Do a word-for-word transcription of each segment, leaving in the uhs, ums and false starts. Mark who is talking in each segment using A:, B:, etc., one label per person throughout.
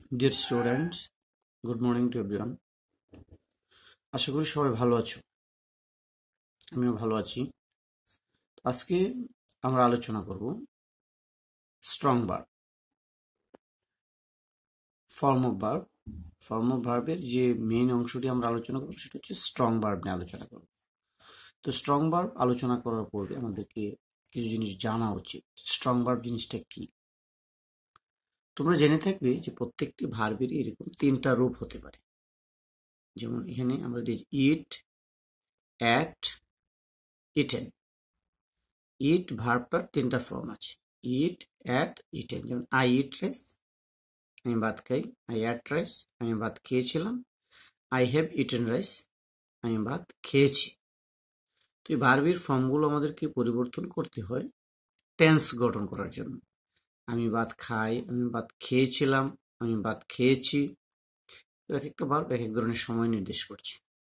A: Deer students, good morning to everyone. আশা করি সবাই ভালো আছো। আমিও ভালো আছি। আজকে আমরা আলোচনা করব strong verb, form of verb. Form of ভার্বের যে মেইন অংশটি আমরা আলোচনা করব সেটা হচ্ছে স্ট্রং ভার্ব নিয়ে আলোচনা করব। তো স্ট্রং ভার্ব আলোচনা করার পূর্বে আমাদেরকে কিছু জিনিস জানা উচিত। স্ট্রং ভার্ব জিনিসটা কি? তোমরা জেনে থাকবে যে প্রত্যেকটি ভার্বেরই এরকম তিনটা রূপ হতে পারে। যেমন এখানে আমরা দিয়েছি ইট, অ্যাট, ইটেন। ইট ভার্বটার তিনটা ফর্ম আছে, ইট, অ্যাট, ইটেন। যেমন আই ইট রাইস, আমি ভাত খাই। আই অ্যাট রাইস, আমি ভাত খেয়েছিলাম। আই হ্যাভ ইটেন রাইস, আমি ভাত খেয়েছি। তো এই ভার্বের ফর্মগুলো আমাদেরকে পরিবর্তন করতে হয় টেন্স গঠন করার জন্য। আমি ভাত খাই, আমি ভাত খেয়েছিলাম, আমি ভাত খেয়েছি। তো এক একটা ভার্ব এক এক ধরনের সময় নির্দেশ করছে।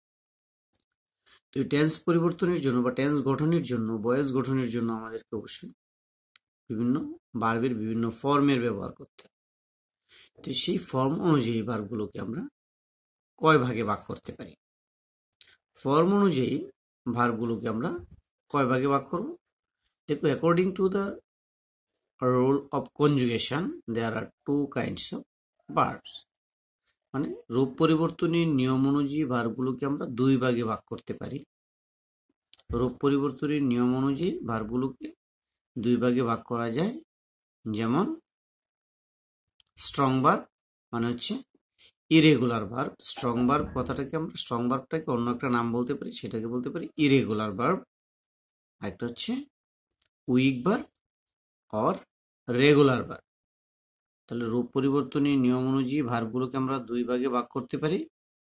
A: তো এই টেন্স পরিবর্তনের জন্য বা টেন্স গঠনের জন্য, ভয়েস গঠনের জন্য আমাদেরকে অবশ্যই বিভিন্ন ভার্বের বিভিন্ন ফর্মের ব্যবহার করতে হয়। তো সেই ফর্ম অনুযায়ী ভার্বগুলোকে আমরা কয় ভাগে ভাগ করতে পারি? ফর্ম অনুযায়ী ভার্বগুলোকে আমরা কয় ভাগে ভাগ করব? দেখো, according to the rule of conjugation there are two kinds of verbs. মানে রূপ পরিবর্তনের নিয়ম অনুযায়ী ভার্বগুলোকে আমরা দুই ভাগে ভাগ করতে পারি। রূপ পরিবর্তনের নিয়ম অনুযায়ী ভার্বগুলোকে দুই ভাগে ভাগ করা যায়। যেমন স্ট্রং ভার্ব মানে হচ্ছে ইরেগুলার ভার্ব। স্ট্রং ভার্ব কথাটাকে আমরা স্ট্রং ভার্বটাকে অন্য একটা নাম বলতে পারি, সেটাকে বলতে পারি ইরেগুলার ভার্ব। একটা হচ্ছে weak verb or regular verb. তাহলে রূপ পরিবর্তনের নিয়ম অনুযায়ী ভার্বগুলোকে আমরা দুই ভাগে ভাগ করতে পারি,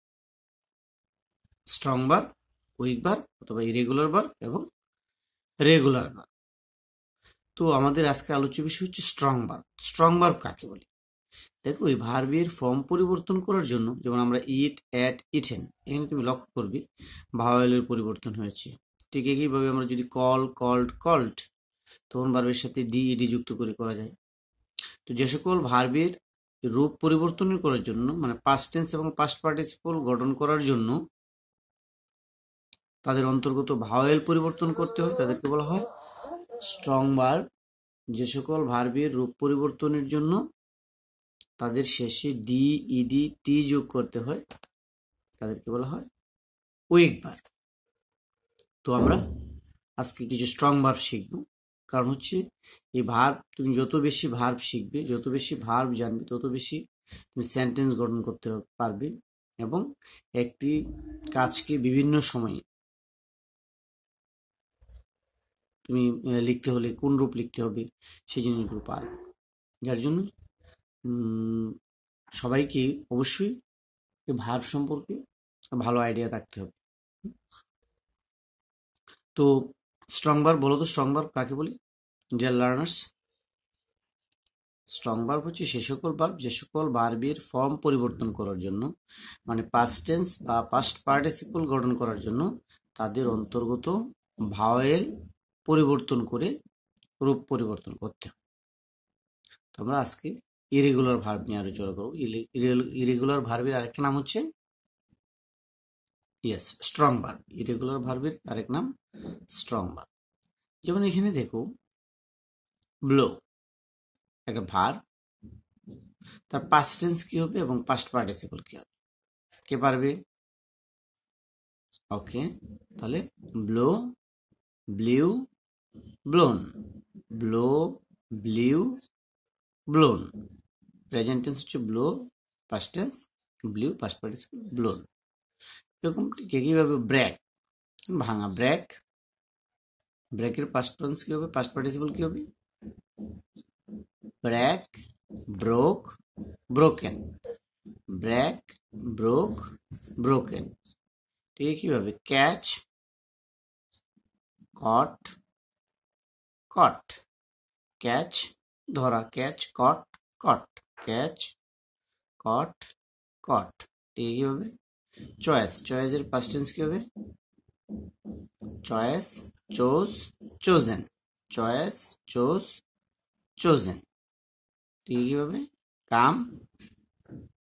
A: স্ট্রং ভার্ব, উইক ভার্ব অথবা ইরেগুলার ভার্ব এবং রেগুলার ভার্ব। তো আমাদের আজকে আলোচ্য বিষয় হচ্ছে স্ট্রং ভার্ব। স্ট্রং ভার্ব কাকে বলে? দেখো, এই ভার্বের ফর্ম পরিবর্তন করার জন্য, যেমন আমরা ইট, অ্যাট, ইটেন, এখানে তুমি লক্ষ্য করবে ভাওয়েলের পরিবর্তন হয়েছে। ঠিক একইভাবে আমরা যদি কল, কল্ড, কল্ড, তখন ভার্বের সাথে ডি ইডি যুক্ত করে করা যায়। তো যে সকল ভার্বের রূপ পরিবর্তন করার জন্য, মানে পাস্ট টেন্স এবং পাস্ট পার্টিসিপল গঠন করার জন্য তাদের অন্তর্গত ভাওয়েল পরিবর্তন করতে হয়, তাদেরকে বলা হয় স্ট্রং ভার্ব। যে সকল ভার্বের রূপ পরিবর্তনের জন্য তাদের শেষে ডি ইডি টি যোগ করতে হয়, তাদেরকে বলা হয় উইক ভার্ব। তো আমরা আজকে কিছু স্ট্রং ভার্ব শিখব। কারণ হচ্ছে এই ভার্ব, তুমি যত বেশি ভার্ব শিখবে, যত বেশি ভার্ব জানবে, তত বেশি তুমি সেন্টেন্স গঠন করতে পারবে এবং একটি কাজকে বিভিন্ন সময়ে তুমি লিখতে হলে কোন রূপ লিখতে হবে সেই জিনিসগুলো পারবে। যার জন্য সবাইকে অবশ্যই ভার্ব সম্পর্কে ভালো আইডিয়া থাকতে হবে। তো স্ট্রং ভার্ব বলো তো, স্ট্রং ভার্ব কাকে বলি ডিয়ার লার্নার্স? স্ট্রং ভার্ব হচ্ছে সে সকল ভার্ব যে সকল ভার্বের ফর্ম পরিবর্তন করার জন্য, মানে পাস্ট টেন্স বা পাস্ট পার্টিসিপল গঠন করার জন্য তাদের অন্তর্গত ভাওয়েল পরিবর্তন করে রূপ পরিবর্তন করতে হবে। তো আমরা আজকে ইরেগুলার ভার্ব নিয়ে আলোচনা করব। ইরেগুলার ভার্বের আরেকটা নাম হচ্ছে ইয়েস স্ট্রং ভার্ব। ইরেগুলার ভার্বের আরেক নাম স্ট্রং ভার্ব। যেমন এখানে দেখো, ব্লো একটা ভার্ব, তার পাস্ট টেন্স কি হবে এবং পাস্ট পার্টিসিপল কি হবে? কে পারবে? ওকে, তাহলে blow, blew, blown. Blow, blew, blown. Present tense হচ্ছে blow, past tense blew, past participle blown. এরকম কিভাবে ব্রেক, ভাঙা, ব্রেক। ব্রেকের পাস্ট টেন্স কি হবে, পাস্ট পার্টিসিপল কি হবে? Break, broke, broken. Break, broke, broken. ঠিক কিভাবে ক্যাচ, কট, কট। ক্যাচ ধরা, catch, caught, caught. Catch, caught, caught. ঠিক কিভাবে চয়েস, চয়েসের পাস্ট টেন্স কি হবে? Choice, chose, chosen. Choice, chose, chosen. ঠিক কিভাবে কাম,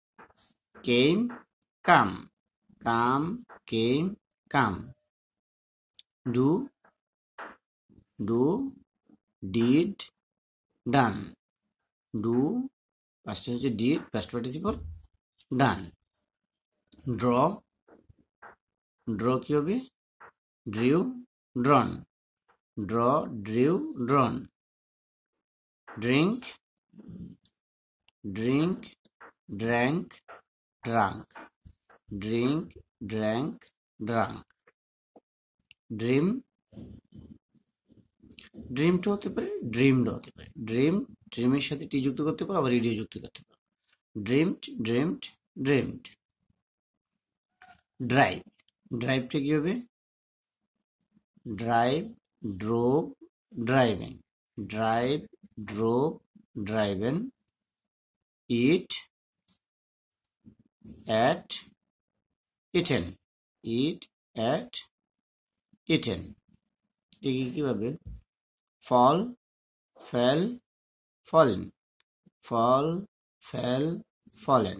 A: came, come, come, came, come. Do, do, did, done. Do, past tense হচ্ছে did, past participle, done. Draw, draw কি হবে? Drew, drawn. Draw, drew, drawn. Drink, drink, drank, drunk. Drink, drank, drunk. Dream, ড্রিমটা হতে পারে, dreamed হতে পারে। Dream, ড্রিমের সাথে টি যুক্ত করতে পারো, আবার ইডিও যুক্ত করতে পারো। Dreamed, dreamed, dreamed. ড্রাইভ, ড্রাইভটা কি হবে? Drive, drove, driven. Drive, drove, driven. Eat, ate, eaten. Eat, ate, eaten. একে কিভাবে? Fall, fell, fallen. Fall, fell, fallen.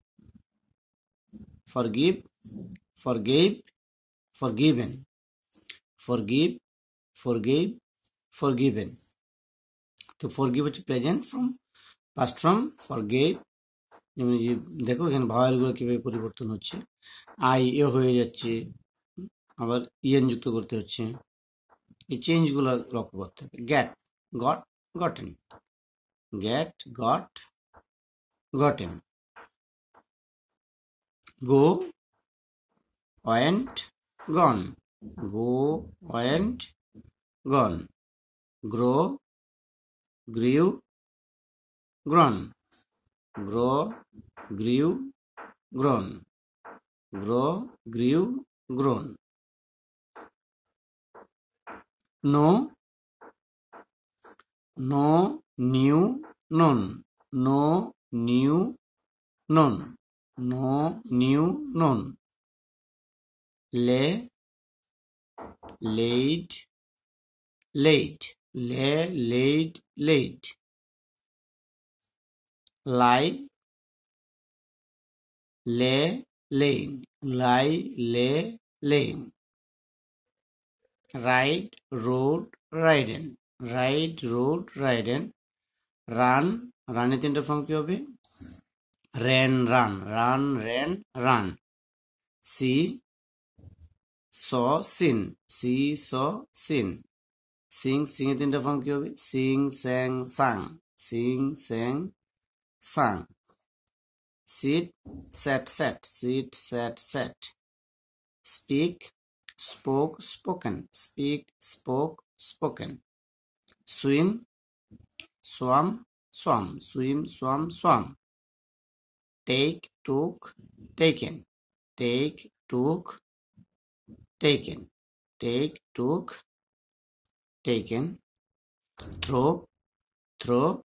A: Forgive, forgave, forgiven. Forgive, forgave, forgiven. তো ফরগিভ হচ্ছে present form, past form forgave. যেমন যে দেখো এখানে ভাওয়েলগুলো কিভাবে পরিবর্তন হচ্ছে, আই এ হয়ে যাচ্ছে, আবার ইএন যুক্ত করতে হচ্ছে। এই চেঞ্জগুলো লক্ষ্য করতে হবে। Get, got, gotten. Get, got, gotten. Go, went, gone. Go, went, gone. Grow, grew, grown. Grow, grew, grown. Grow, grew, grown. Know, know, knew, known. Know, knew, known. Know, knew, known. Lay, laid, laid. Lay, laid, laid. Lie, lay, lain. Lie, lay, lain. Ride, rode, ridden. Ride, rode, ridden. Run, রানের তিনটা form কি হবে? Ran, run. Run, ran, run. See, saw, seen. See, saw, scene. Singh, sing এর তিনটা form কি হবে? Sing, sang, sung. Sing, sang, sung. Sit, sat, sat. Sit, sat, sat. Speak, spoke, spoken. Speak, spoke, spoken. Swim, swam, swam. Swim, swam, swam. Take, took, taken. Take, took, taken. Take, took, taken. Throw, throw,